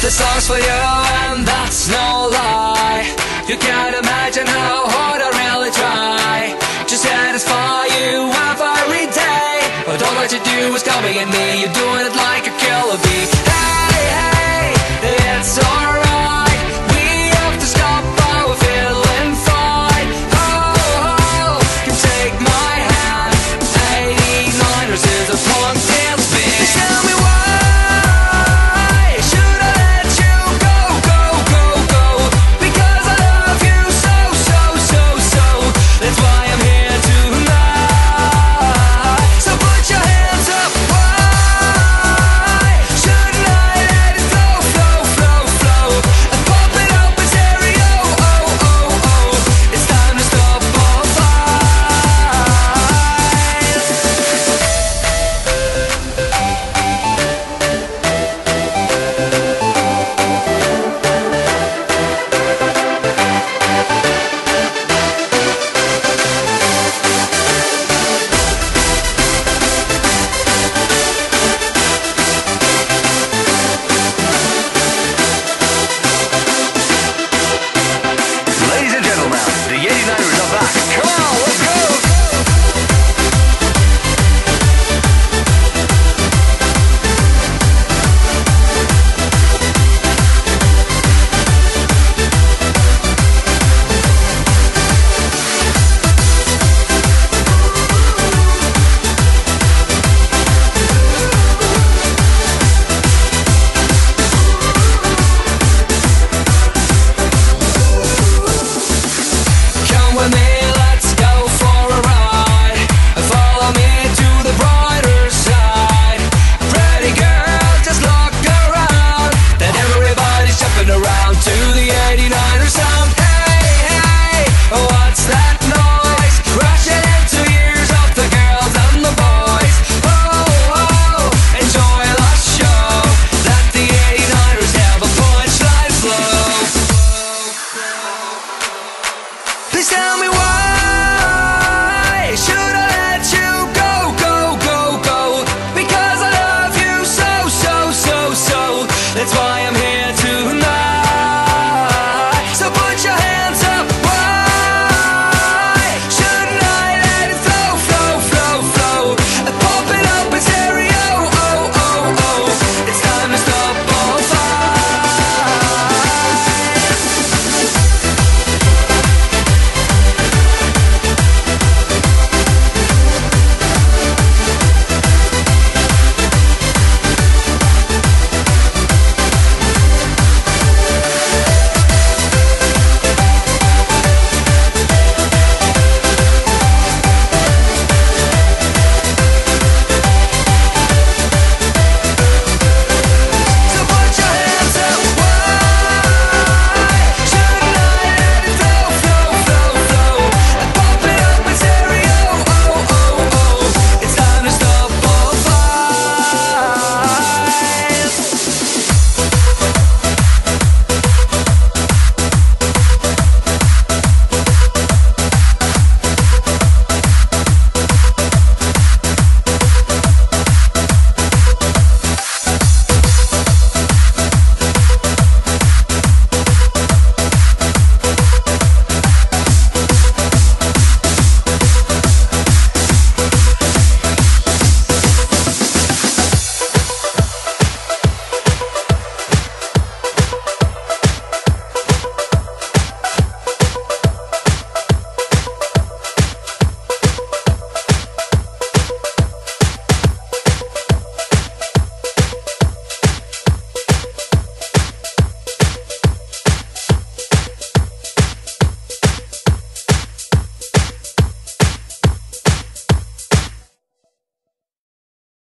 This song's for you, and that's no lie. You can't imagine how hard I really try to satisfy you every day. But all that you do is copy me. You're doing it like a killer bee. Hey, hey, it's alright. We have to stop our feeling fine. Oh, you take my hand. 89ers is a punk dance band. Tell me why. Please tell me why should I let you go, go, go, go? Because I love you so, so, so, so. That's why